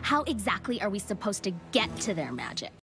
How exactly are we supposed to get to their magic?